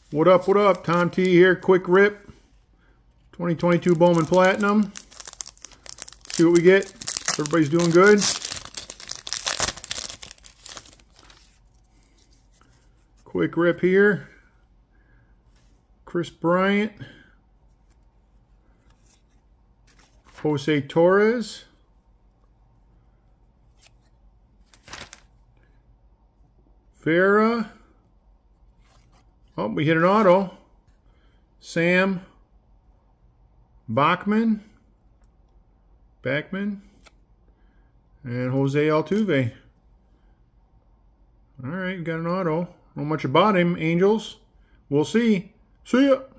What up, what up? Tom T here, quick rip. 2022 Bowman Platinum. See what we get. Everybody's doing good. Quick rip here. Chris Bryant. Jose Torres. Vera. Oh, we hit an auto. Sam Bachman. And Jose Altuve. All right, got an auto. Not much about him, Angels. We'll see. See ya.